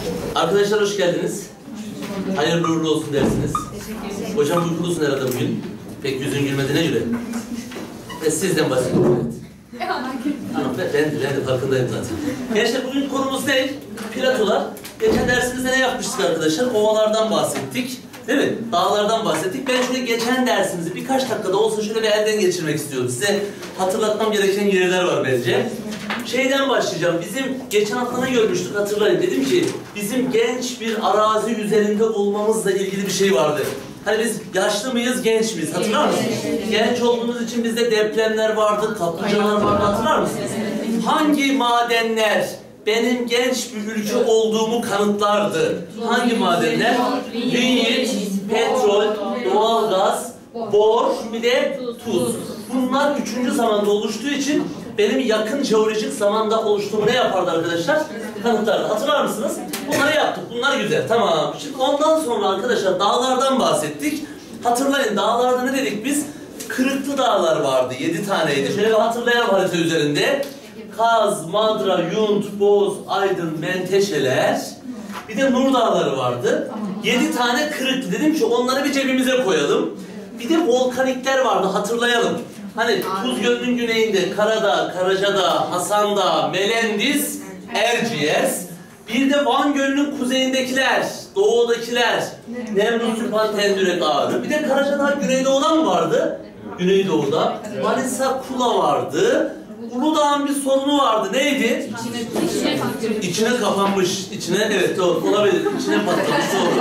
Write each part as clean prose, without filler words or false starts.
Arkadaşlar hoş geldiniz. Hayırlı uğurlu olsun dersiniz. Hocam uykulusun herhalde bugün. Pek yüzün gülmediğine göre. Ve sizden bahsediyorum. Evet. Ben de farkındayım zaten. Gençler bugün konumuz ne? Platolar. Geçen dersimizde ne yapmıştık arkadaşlar? Ovalardan bahsettik. Değil mi? Dağlardan bahsettik. Ben şöyle geçen dersimizi birkaç dakikada olsa şöyle bir elden geçirmek istiyorum. Size hatırlatmam gereken yerler var bence. Şeyden başlayacağım. Bizim geçen hafta ne görmüştük hatırlayın. Dedim ki bizim genç bir arazi üzerinde olmamızla ilgili bir şey vardı. Hani biz yaşlı mıyız, genç miyiz? Hatırlar mısınız? Genç olduğumuz için bizde depremler vardı, kaplıcalar vardı. Hatırlar mısınız? Hangi madenler benim genç bir ülke olduğumu kanıtlardı? Hangi madenler? Linyit, petrol, doğalgaz, bor, bir de tuz. Bunlar 3. zamanda oluştuğu için benim yakın jeolojik zamanda oluştuğumu ne yapardı arkadaşlar? Kanıtlardı. Hatırlar mısınız? Bunları yaptık. Bunlar güzel. Tamam. Şimdi ondan sonra arkadaşlar dağlardan bahsettik. Hatırlayın dağlarda ne dedik biz? Kırıklı dağlar vardı. 7 taneydi. Şöyle bir hatırlayalım harita üzerinde. Kaz, Madra, Yunt, Boz, Aydın, Menteşeler. Bir de Nur Dağları vardı. 7 tane kırıklı. Dedim ki onları bir cebimize koyalım. Bir de volkanikler vardı. Hatırlayalım. Hani Tuz Gölü'nün güneyinde Karadağ, Karacadağ, Hasandağ, Melendiz, Erciyes. Bir de Van Gölü'nün kuzeyindekiler, doğudakiler, Nemrut, Süphan, Tendürek, Ağrı. Bir de Karacadağ Güneydoğu'da mı vardı? Güneydoğu'da. Manisa, Kula vardı. Uludağ'ın bir sorunu vardı. Neydi? İçine kapanmış. İçine, evet doğru olabilir. İçine patlamış doğru.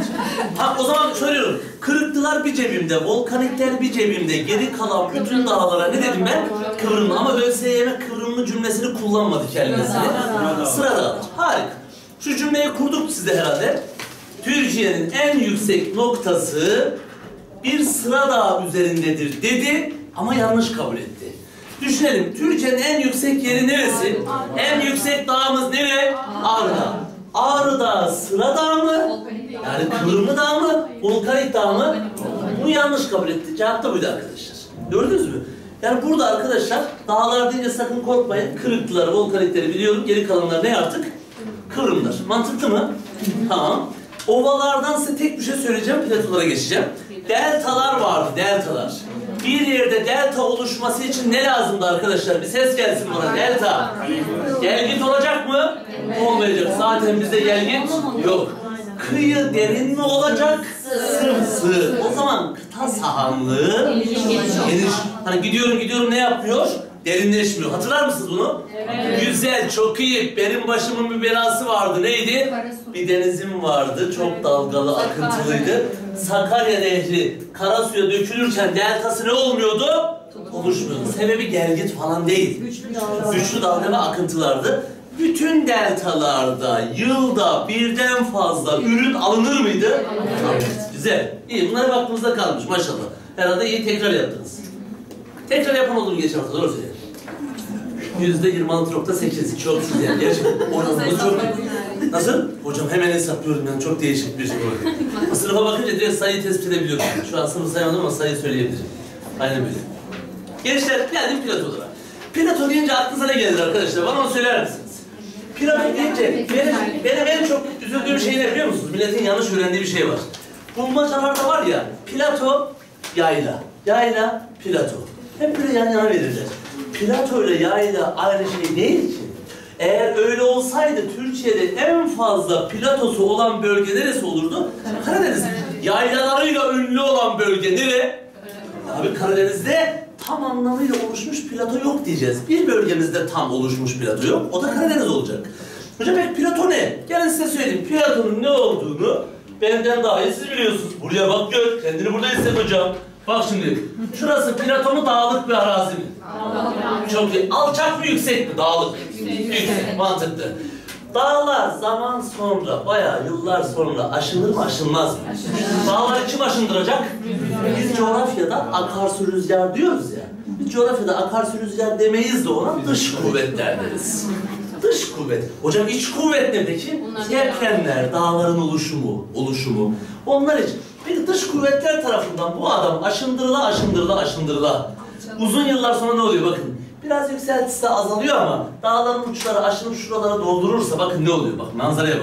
Ha o zaman söylüyorum. Kırıklılar bir cebimde, volkanikler bir cebimde, geri kalan bütün dağlara ne dedim ben? Kıvrımlı. Ama ÖSYM kıvrımlı cümlesini kullanmadı kelimesini. Sıra dağlar. Harika. Şu cümleyi kurduk sizde herhalde. Türkiye'nin en yüksek noktası bir sıra dağ üzerindedir dedi ama yanlış kabul etti. Düşünelim, Türkiye'nin en yüksek yeri neresi? En yüksek dağımız nere? Ağrı Dağı. Ağrı Dağı sıra dağ mı? Yani kıvrımlı dağ mı? Volkanik dağ mı? Bunu yanlış kabul etti. Cevap da buydu arkadaşlar. Gördünüz mü? Yani burada arkadaşlar dağlar deyince sakın korkmayın. Kırıklıları, volkanikleri biliyorum. Geri kalanlar ne artık? Kıvrımlar. Mantıklı mı? Tamam. Ovalardan size tek bir şey söyleyeceğim. Platolara geçeceğim. Deltalar vardı, deltalar. Bir yerde delta oluşması için ne lazımdı arkadaşlar? Bir ses gelsin buna. Delta. Gelgit olacak mı? Olmayacak. Zaten bizde gelgit yok. Kıyı derin mi olacak? Sığ. O zaman kıta sahanlığı geniş. Hani gidiyorum ne yapıyor? Derinleşmiyor. Hatırlar mısınız bunu? Evet. Güzel, çok iyi. Benim başımın bir belası vardı. Neydi? Bir denizim vardı. Çok dalgalı, akıntılıydı. Sakarya Nehri Karasu'ya dökülürken deltası ne olmuyordu? Oluşmuyordu. Sebebi gelgit falan değil. Güçlü dalga ve akıntılardı. Bütün deltalarda yılda birden fazla ürün alınır mıydı? Evet. Güzel. İyi. Bunlar hep aklınızda kalmış maşallah. Herhalde iyi tekrar yaptınız. Tekrar yapan olur mu geçen hafta? Doğru söyleyeyim. %26.8. Çok güzel. Gerçekten oranımız çok... Nasıl? Hocam hemen hesaplıyorum yani çok değişik bir şey oldu. Sınıfa bakınca direkt sayıyı tespit edebiliyorum. Şu an sınıfı sayamadım ama sayıyı söyleyebilirim. Aynen böyle. Gençler geldim Plato'lara. Plato deyince aklınıza ne gelir arkadaşlar? Bana onu söyler misiniz? Plato deyince benim en çok üzüldüğüm şey ne biliyor musunuz? Milletin yanlış öğrendiği bir şey var. Bulmacalarda var ya Plato, yayla. Yayla, Plato. Hep böyle yan yana verirler. Plato ile yayla aynı şey değil ki. Eğer öyle olsaydı Türkiye'de en fazla platosu olan bölge neresi olurdu? Karadeniz. Yaylalarıyla ünlü olan bölge nere? Abi Karadeniz'de tam anlamıyla oluşmuş plato yok diyeceğiz. Bir bölgemizde tam oluşmuş plato yok. O da Karadeniz olacak. Hocam peki plato ne? Gelin size söyleyeyim. Platonun ne olduğunu benden daha iyi siz biliyorsunuz. Buraya bak gör. Kendini burada hisset hocam. Bak şimdi. Şurası plato mu dağlık bir arazi mi? Çok iyi. Alçak mı yüksek mi? Dağlık. Yüksek. Mantıklı. Dağlar zaman sonra, bayağı yıllar sonra aşınır mı aşınmaz mı? Dağları kim aşındıracak? Biz coğrafyada akarsu rüzgar diyoruz ya. Biz coğrafyada akarsu rüzgar demeyiz de ona dış kuvvetler deriz. Dış kuvvet. Hocam iç kuvvet ne peki? Depremler, dağların oluşumu. Onlar için. Peki dış kuvvetler tarafından bu adam aşındırıla. Uzun yıllar sonra ne oluyor bakın. Biraz yükseltisi azalıyor ama dağların uçları aşınıp şuralara doldurursa bakın ne oluyor bak manzaraya bak.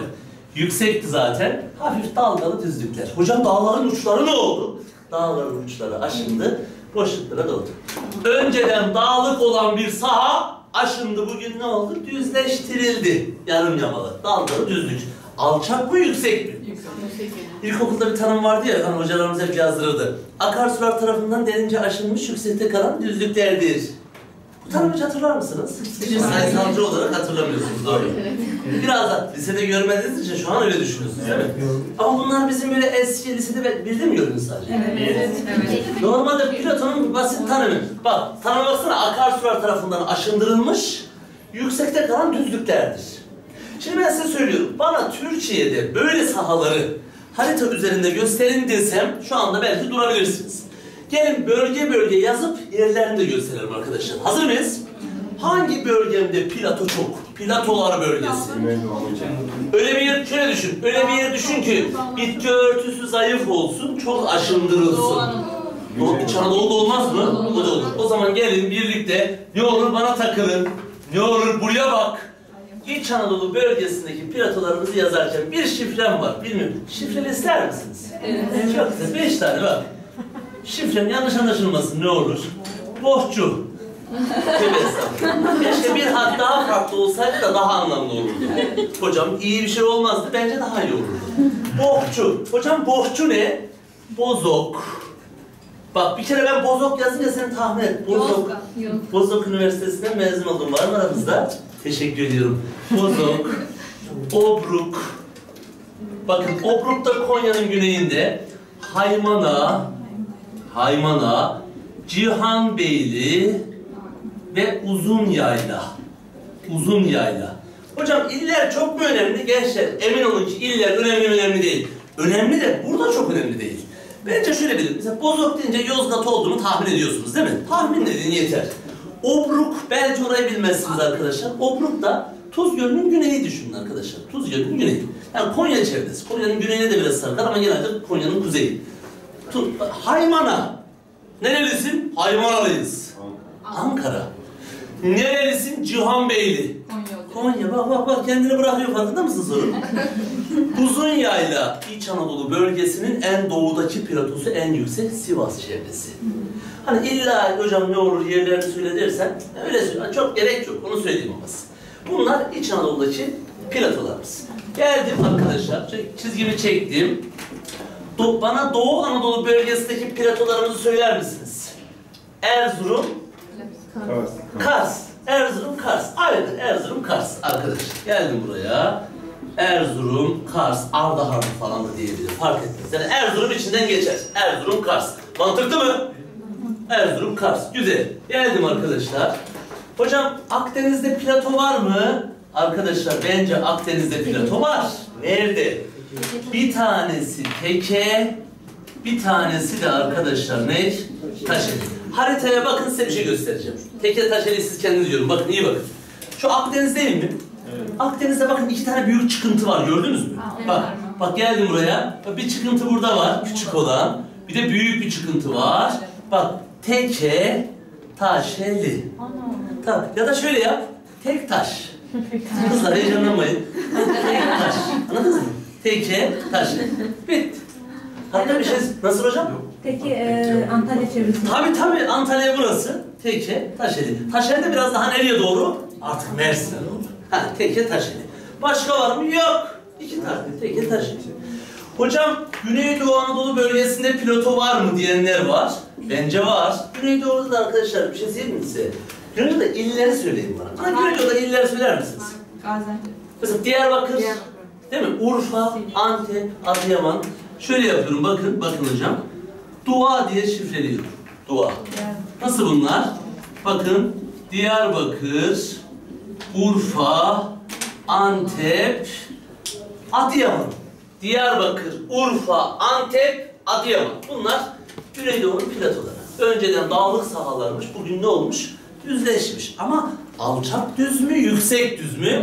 Yüksekti zaten. Hafif dalgalı düzlükler. Hocam dağların uçları ne oldu? Dağların uçları aşındı, boşluklara doldu. Önceden dağlık olan bir saha aşındı, bugün ne oldu? Düzleştirildi. Yarım yamalı, dalgalı düzlük. Alçak mı, yüksek mi? Yüksek. İlkokulda bir tanım vardı ya, hani hocalarımız hep yazdırırdı. Akarsular tarafından derince aşınmış, yüksekte kalan düzlüklerdir. Bu tanımı hiç hatırlar mısınız? Sayısalcı olarak hatırlamıyorsunuz, doğru. Biraz da lisede görmediğiniz için şu an öyle düşünüyorsunuz, değil mi? Ama bunlar bizim böyle eski lisede birde mi gördünüz sadece? Evet. Normalde Platon'un basit tanımı. Bak, tanıma baksana, akarsular tarafından aşındırılmış, yüksekte kalan düzlüklerdir. Şimdi ben size söylüyorum, bana Türkiye'de böyle sahaları harita üzerinde gösterin desem, şu anda belki durabilirsiniz. Gelin bölge bölge yazıp yerlerini de gösterelim arkadaşlar. Hazır mıyız? Hangi bölgemde plato çok? Platolar bölgesi. Öyle bir yer, şöyle düşün. Öyle bir yer düşün ki bitki örtüsü zayıf olsun, çok aşındırılsın. İç Anadolu'da olmaz mı? O da olur. O zaman gelin birlikte, ne olur bana takılın, ne olur buraya bak. İç Anadolu bölgesindeki platolarımızı yazarken bir şifrem var, bilmiyorum. Şifreli ister misiniz? Evet. Çok güzel, 5 tane bak. Şifrem yanlış anlaşılmasın, ne olur? Bohçu. Keşke bir harf daha farklı olsaydı da daha anlamlı olurdu. Hocam iyi bir şey olmazdı, bence daha iyi olurdu. Bohçu. Hocam bohçu ne? Bozok. Bak bir kere ben bozok yazınca seni tahmin et. Bozok. Bozok Üniversitesi'nden mezun oldum. Var mı aramızda? Teşekkür ediyorum. Bozok. Obruk. Bakın Obruk da Konya'nın güneyinde. Haymana, Cihanbeyli ve Uzunyayla. Hocam iller çok mu önemli gençler? Emin olun ki iller önemli değil. Önemli de burada çok önemli değil. Bence şöyle bilin. Mesela Bozok deyince Yozgat olduğunu tahmin ediyorsunuz değil mi? Tahmin edin yeter. Obruk, belki orayı bilmezsiniz arkadaşlar. Obruk da Tuz Gölü'nün güneyi düşünün arkadaşlar. Tuz Gölü'nün güneyi. Yani Konya çevresi. Konya'nın güneyine de biraz sarkar ama genelde Konya'nın kuzeyi. Haymana. Nerelisin? Haymanalıyız. Ankara. Nerelisin? Cihanbeyli. Konya. Bak kendini bırakıyor, farkında mısın sorun? Uzunyayla İç Anadolu bölgesinin en doğudaki platosu, en yüksek Sivas çevresi. Hani illa hocam ne olur yerlerini söyle dersen öyle söyle. Çok gerek yok, onu söyleyeyim ama. Bunlar İç Anadolu'daki platolarımız. Geldim arkadaşlar, çizgimi çektim. Bana Doğu Anadolu bölgesindeki platolarımızı söyler misiniz? Erzurum, Kars. Erzurum, Kars. Aynen, Erzurum, Kars arkadaşlar. Geldim buraya. Erzurum, Kars, Ardahan falan da diyebilirim. Fark etmez. Yani Erzurum içinden geçer. Erzurum, Kars. Mantıklı mı? Erzurum, Kars. Güzel. Geldim arkadaşlar. Hocam Akdeniz'de plato var mı? Arkadaşlar bence Akdeniz'de plato var. Nerede? Bir tanesi Teke, bir tanesi de arkadaşlar ne? Taşeli. Haritaya bakın, size bir şey göstereceğim. Teke, Taşeli siz kendiniz görün. Bakın, iyi bakın. Şu Akdeniz değil mi? Evet. Akdeniz'de bakın 2 tane büyük çıkıntı var, gördünüz mü? Bak geldim buraya. Bir çıkıntı burada var, küçük olan. Bir de büyük bir çıkıntı var. Bak, Teke, Taşeli. Tamam. Ya da şöyle yap. Tek taş. Kızlar heyecanlanmayın. Tek taş. Anladınız mı? Teke, Taşeli. Bitti. Hatta bir şey, nasıl hocam? Peki Antalya çevresi. Tabii Antalya burası. Teke, Taşeli. Taşeli de biraz daha nereye doğru? Artık Mersin'e doğru. Teke, Taşeli. Başka var mı? Yok. 2 tane. Teke, Taşeli. Hocam Güneydoğu Anadolu bölgesinde plato var mı diyenler var. Bence var. Güneydoğu'da da arkadaşlar bir şey söyleyeyim mi size? Güneydoğu'da illeri söyleyin bana. Bana Güneydoğu'da illeri söyler misiniz? Gaziantep. Mesela Diyarbakır, değil mi? Urfa, Antep, Adıyaman. Şöyle yapıyorum, bakın hocam. Dua diye şifreliyorum. Dua. Nasıl bunlar? Bakın, Diyarbakır, Urfa, Antep, Adıyaman. Diyarbakır, Urfa, Antep, Adıyaman. Bunlar Güneydoğu'nun platoları. Önceden dağlık sahalarmış, bugün ne olmuş? Düzleşmiş. Ama alçak düz mü, yüksek düz mü?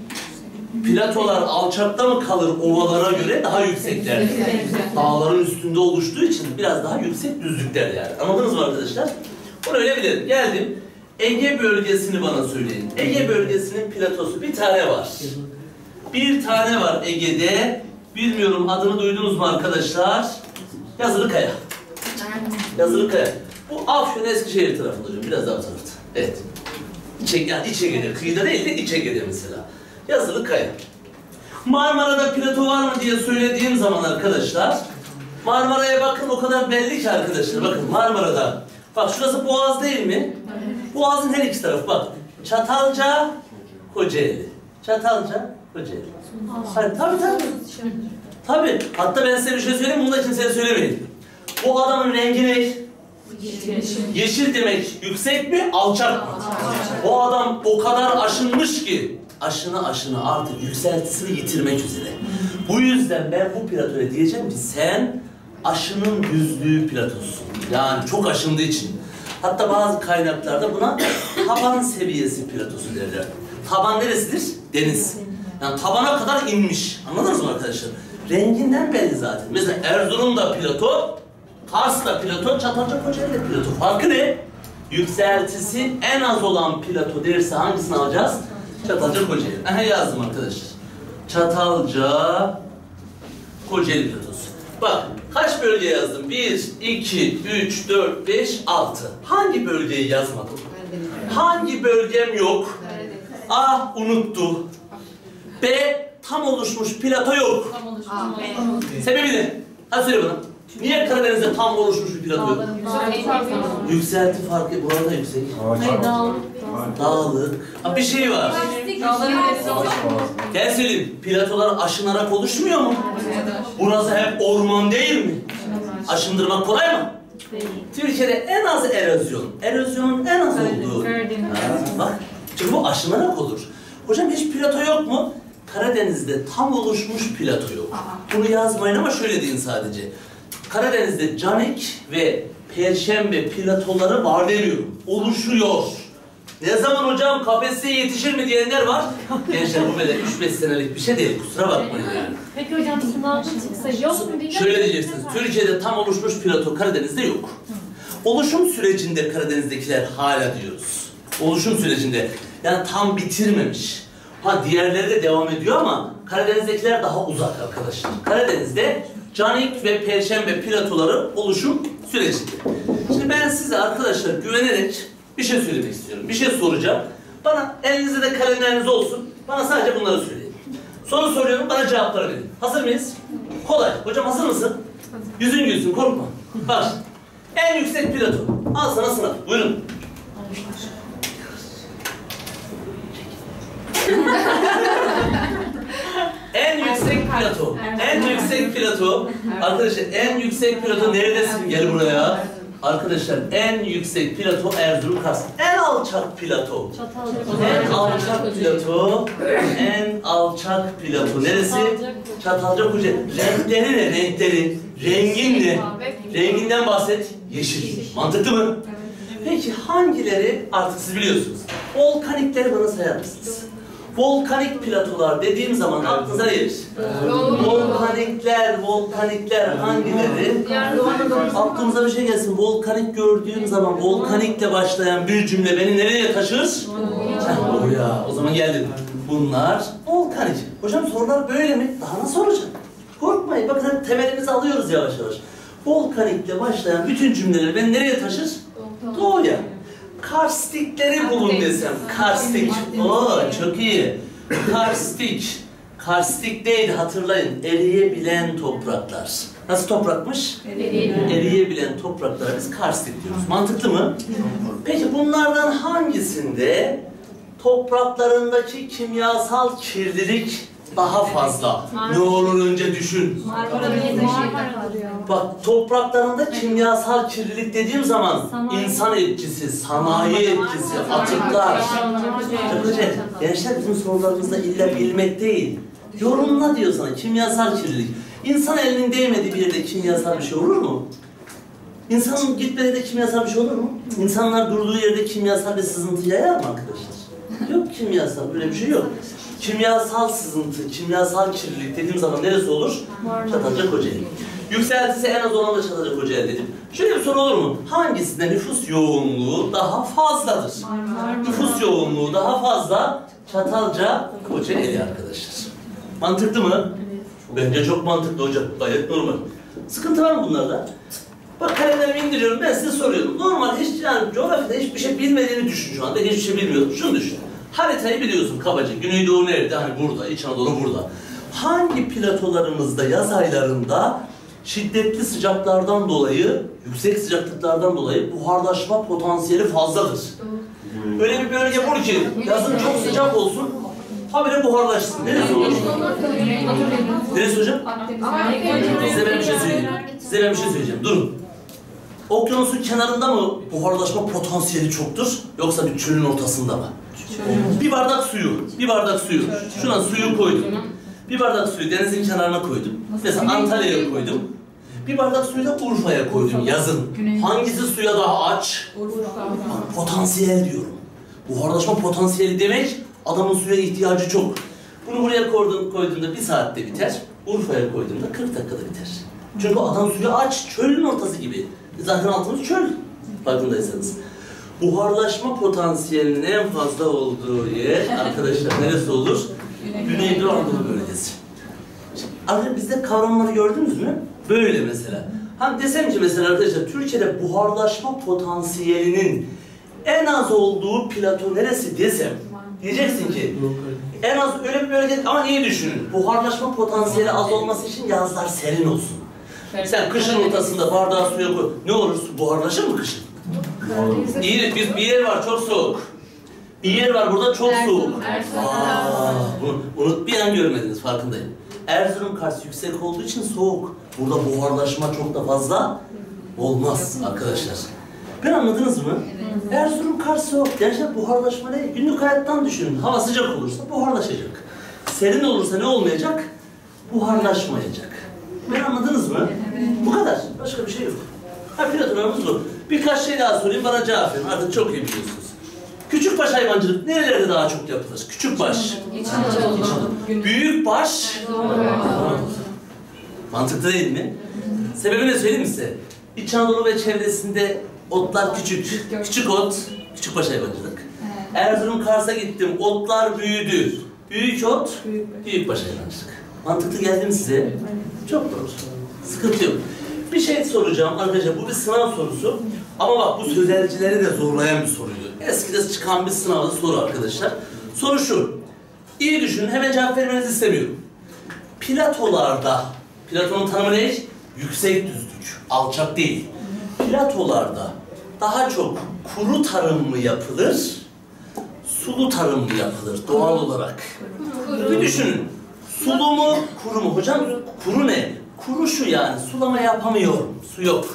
Platolar alçakta mı kalır, ovalara göre daha yüksekler. Dağların üstünde oluştuğu için biraz daha yüksek düzlükler yani. Anladınız mı arkadaşlar? Bunu öyle bilelim. Geldim. Ege bölgesini bana söyleyin. Ege bölgesinin platosu bir tane var. Bir tane var Ege'de. Bilmiyorum adını duydunuz mu arkadaşlar? Yazılıkaya. Yazılıkaya. Bu Afyon Eskişehir tarafında hocam. Biraz daha bu tarafta. Evet. Yani İç Ege'de. Kıyıda değil de İç Ege'de mesela. Yazılıkaya. Marmara'da plato var mı diye söylediğim zaman arkadaşlar, Marmara'ya bakın o kadar belli ki arkadaşlar. Bakın Marmara'da. Bak şurası Boğaz değil mi? Boğaz'ın her iki tarafı bak. Çatalca, Kocaeli. Çatalca, Kocaeli. Hayır, tabii. Tabii. Hatta ben size bir şey söyleyeyim, bunu da kimseye söylemeyin. Bu adamın rengi ne? Yeşil demek yüksek mi, alçak mı? O adam o kadar aşınmış ki aşını artık yükseltisini yitirmek üzere. Bu yüzden ben bu platoya diyeceğim ki sen aşının düzlüğü platosun. Yani çok aşındığı için. Hatta bazı kaynaklarda buna taban seviyesi platosu derler. Taban neresidir? Deniz. Yani tabana kadar inmiş. Anladınız mı arkadaşlar? Renginden belli zaten. Mesela Erzurum'da plato, Kars'ta plato, Çatalca Kocaeli'de plato. Farkı ne? Yükseltisi en az olan plato derse hangisini alacağız? Çatalca Kocaeli. Aha yazdım arkadaşlar. Çatalca Kocaeli platosu. Bak kaç bölge yazdım? 1, 2, 3, 4, 5, 6. Hangi bölgeyi yazmadım? Hangi bölgem yok? A unuttu. B tam oluşmuş plato yok. Sebebi ne? Hadi söyle bana. Niye Karadeniz'de tam oluşmuş bir plato yok? Yükselti farkı burada yüksek. Dağlık. Ha, bir şey var. Gel söyleyeyim. Platolar aşınarak oluşmuyor mu? Burası hep orman değil mi? Aşındırmak kolay mı? Türkiye'de en az erozyon. Erozyonun en az olduğu. Bak. Çünkü bu aşınarak olur. Hocam hiç plato yok mu? Karadeniz'de tam oluşmuş plato yok. Bunu yazmayın ama şöyle deyin sadece. Karadeniz'de Canik ve Perşembe platoları var demiyorum. Oluşuyor. Ne zaman hocam KPSS'ye yetişir mi diyenler var. Gençler bu böyle 3-5 senelik bir şey değil. Kusura bakmayın yani. Peki hocam sınavda çıksa yok mu? Şöyle diyeceksiniz. Türkiye'de tam oluşmuş plato Karadeniz'de yok. Oluşum sürecinde Karadeniz'dekiler hala diyoruz. Oluşum sürecinde. Yani tam bitirmemiş. Ha diğerleri de devam ediyor ama Karadeniz'dekiler daha uzak arkadaşlar. Karadeniz'de Canik ve Perşembe platoları oluşum sürecinde. Şimdi ben size arkadaşlar güvenerek bir şey söylemek istiyorum. Bir şey soracağım. Bana elinizde de kalemleriniz olsun. Bana sadece bunları söyleyin. Soru soruyorum, bana cevapları verin. Hazır mıyız? Kolay. Hocam hazır mısın? Yüzün gülsün, korkma. Bak. En yüksek plato. Al sana sınav. Buyurun. En yüksek plato. En yüksek plato. Arkadaşlar en yüksek plato neredesin? Gel buraya. Arkadaşlar en yüksek plato Erzurum Kars. En alçak plato. En alçak plato. En alçak plato. Neresi? Çatalca Kocaeli. Renkleri ne? Renkleri. Rengin ne? Renginden bahset. Yeşil. Mantıklı mı? Peki hangileri artık siz biliyorsunuz? Volkanikleri bana sayar mısınız? Volkanik platolar dediğim zaman aklınıza ne gelir? Volkanikler hangileri? Aklımıza bir şey gelsin. Volkanik gördüğüm zaman volkanikle başlayan bir cümle beni nereye taşır? Oraya. O zaman geldim. Bunlar volkanik. Hocam sorular böyle mi? Daha nasıl soracağım? Korkmayın. Bakın hadi temelimizi alıyoruz yavaş yavaş. Volkanikle başlayan bütün cümleleri beni nereye taşır? Doğuya. Karstikleri bulun desem. Karstik. Oo çok iyi. Karstik. Karstik neydi hatırlayın. Eriyebilen topraklar. Nasıl toprakmış? Eriyebilen topraklara biz karstik diyoruz. Mantıklı mı? Peki bunlardan hangisinde topraklarındaki kimyasal kirlilik daha fazla? Ne olur önce düşün. Bak topraklarında kimyasal kirlilik dediğim zaman insan etkisi, sanayi etkisi, atıklar. Gençler bizim sorularımızda illa bilmek değil. Yorumla diyor sana kimyasal kirlilik. İnsan elinin değmediği bir yerde kimyasal bir şey olur mu? İnsanın gitmediği de kimyasal bir şey olur mu? İnsanlar durduğu yerde kimyasal bir sızıntı yayar mı arkadaşlar? Yok kimyasal, böyle bir şey yok. Kimyasal sızıntı, kimyasal kirlilik dediğim zaman neresi olur? Çatalca Kocaeli. Yükseltisi en az olan da Çatalca Kocaeli dedim. Şöyle bir soru olur mu? Hangisinde nüfus yoğunluğu daha fazladır? Nüfus yoğunluğu daha fazla Çatalca Kocaeli arkadaşlar. Mantıklı mı? Bence çok mantıklı hocam. Gayet normal. Sıkıntı var mı bunlarda? Bak kalemlerimi indiriyorum, ben size soruyorum. Normal hiç yani coğrafyada hiçbir şey bilmediğini düşün şu anda. Hiçbir şey bilmiyorsun. Şunu düşün. Haritayı biliyorsun kabaca. Güneydoğu nerede? Hani burada. İç Anadolu burada. Hangi platolarımızda yaz aylarında şiddetli sıcaklardan dolayı, yüksek sıcaklıklardan dolayı buharlaşma potansiyeli fazladır? Öyle bir bölge bul ki yazın çok sıcak olsun, habire buharlaşsın. Neresi olur? Neresi hocam? Size ben bir şey söyleyeyim. Size ben bir şey söyleyeceğim. Durun. Okyanusun kenarında mı buharlaşma potansiyeli çoktur, yoksa bir çölün ortasında mı? Bir bardak suyu. Şuna suyu koydum. Bir bardak suyu denizin kenarına koydum. Mesela Antalya'ya koydum. Bir bardak suyu da Urfa'ya koydum yazın. Hangisi suya daha aç? Bak, potansiyel diyorum. Buharlaşma potansiyeli demek adamın suya ihtiyacı çok. Bunu buraya koyduğumda 1 saatte biter. Urfa'ya koyduğumda 40 dakikada biter. Çünkü adam suya aç, çölün ortası gibi. Zaten altımız çöl, farkındaysanız. Buharlaşma potansiyelinin en fazla olduğu yer arkadaşlar neresi olur? Güneydoğu Anadolu bölgesi. Şimdi bizde kavramları gördünüz mü? Böyle mesela. Hani desem ki mesela arkadaşlar Türkiye'de buharlaşma potansiyelinin en az olduğu plato neresi desem, diyeceksin ki en az öyle bir bölge, ama iyi düşünün. Buharlaşma potansiyeli az olması için yazlar serin olsun. Sen kışın ortasında bardağı suya koy. Ne olur? Su buharlaşır mı kışın? İyi, bir yer var çok soğuk. Bir yer var burada çok soğuk. Bunu bir an görmediniz, farkındayım. Erzurum Kars yüksek olduğu için soğuk. Burada buharlaşma çok da fazla olmaz arkadaşlar. Ben anladınız mı? Evet. Erzurum Kars soğuk. Gerçekten buharlaşma ne? Günlük hayattan düşünün. Hava sıcak olursa buharlaşacak. Serin olursa ne olmayacak? Buharlaşmayacak. Ben anladınız mı? Evet. Bu kadar. Başka bir şey yok. Platonlarımız bu. Birkaç şey daha sorayım, bana cevap verin. Artık çok iyi biliyorsunuz. Küçükbaş hayvancılık nerelerde daha çok yapılır? Küçükbaş. İç Anadolu. Büyükbaş. Mantıklı değil mi? Sebebi ne söyleyeyim mi size? İç Anadolu ve çevresinde otlar küçük. Küçük ot, küçükbaş hayvancılık. Erzurum Kars'a gittim, otlar büyüdü. Büyük ot, büyükbaş hayvancılık. Mantıklı geldi mi size? Çok doğru. Sıkıntı yok. Bir şey soracağım arkadaşlar, bu bir sınav sorusu. Ama bak bu sözelcileri de zorlayan bir soruydu. Eskide çıkan bir sınavda soru arkadaşlar. Soru şu. İyi düşünün, hemen cevap vermenizi istemiyorum. Platolarda, Platon'un tanımı ne? Yüksek düzlük, alçak değil. Platolarda daha çok kuru tarım mı yapılır, sulu tarım mı yapılır doğal olarak? Bir düşünün. Sulu mu, kuru mu? Hocam kuru ne? Kuru şu yani, sulama yapamıyorum. Su yok.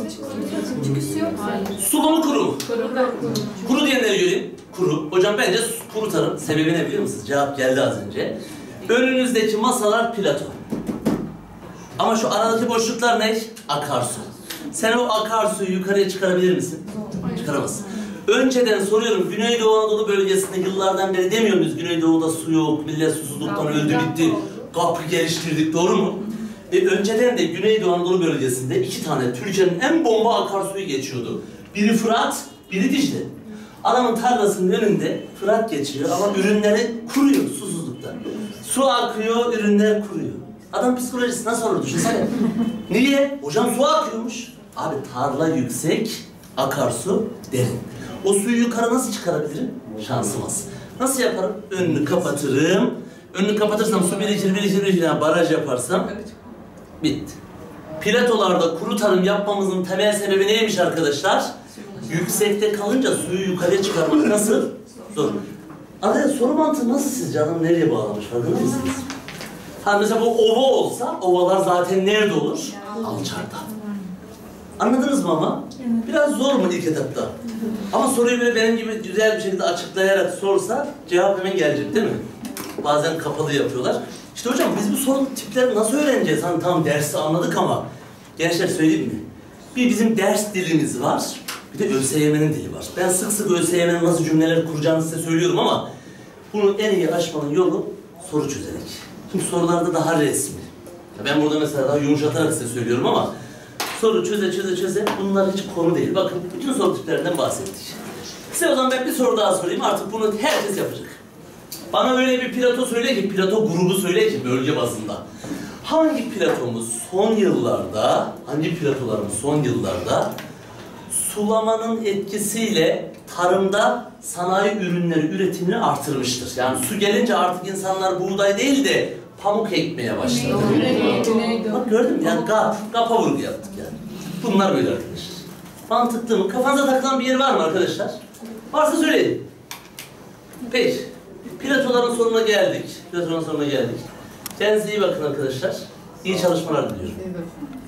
Sulu mu, kuru mu? Kuru diyenleri göreyim. Kuru. Hocam bence kuru tarım. Sebebi ne biliyor musunuz? Cevap geldi az önce. Önünüzdeki masalar Plato. Ama şu aradaki boşluklar ne? Akarsu. Sen o akarsuyu yukarıya çıkarabilir misin? Çıkaramazsın. Önceden soruyorum, Güneydoğu Anadolu bölgesinde yıllardan beri demiyor muyuz? Güneydoğu'da su yok, millet susuzluktan öldü bitti. Kapı geliştirdik, doğru mu? Önceden de Güneydoğu Anadolu bölgesinde 2 tane Türkiye'nin en bomba akarsuyu geçiyordu. Biri Fırat, biri Dicle. Adamın tarlasının önünde Fırat geçiyor ama ürünleri kuruyor susuzluktan. Su akıyor, ürünler kuruyor. Adam psikolojisi nasıl olur düşünsene. Niye? Hocam su akıyormuş. Abi tarla yüksek, akarsu derin. O suyu yukarı nasıl çıkarabilirim? Şansım az. Nasıl yaparım? Önünü kapatırım. Önünü kapatırsam su birikir, yani baraj yaparsam bitti. Platolarda kuru tarım yapmamızın temel sebebi neymiş arkadaşlar? Yüksekte kalınca suyu yukarıya çıkarmak nasıl? Zor. Araya soru mantığı nasıl sizce? Adam nereye bağlamış? Farkında mısınız? Ha mesela bu ova olsa, ovalar zaten nerede olur? Alçakta. Anladınız mı ama? Biraz zor mu ilk etapta? Ama soruyu böyle benim gibi güzel bir şekilde açıklayarak sorsa cevap hemen gelecek değil mi? Bazen kapalı yapıyorlar. İşte hocam biz bu soru tipleri nasıl öğreneceğiz? Hani tam dersi anladık ama gençler söyleyeyim mi? Bizim ders dilimiz var, bir de ÖSYM'nin dili var. Ben sık sık ÖSYM'nin nasıl cümleler kuracağını size söylüyorum ama bunu en iyi aşmanın yolu soru çözerek. Çünkü sorularda daha resmi. Ben burada mesela daha yumuşatarak size söylüyorum ama soru çöze bunlar hiç konu değil. Bakın bütün soru tiplerinden bahsettik. Size o zaman ben bir soru daha sorayım. Artık bunu herkes yapacak. Bana öyle bir plato söyle ki, plato grubu söyle ki bölge bazında. Hangi platomuz son yıllarda, hangi platolarımız son yıllarda sulamanın etkisiyle tarımda sanayi ürünleri üretimini artırmıştır? Yani su gelince artık insanlar buğday değil de pamuk ekmeye başladı. Bak gördün mü? Yani kapa vurgu yaptık yani. Bunlar böyle arkadaşlar. Mantıklı mı? Kafanıza takılan bir yer var mı arkadaşlar? Varsa söyleyin. Peki. Platoların sonuna geldik. Platoların sonuna geldik. Kendinize iyi bakın arkadaşlar. İyi çalışmalar diliyorum.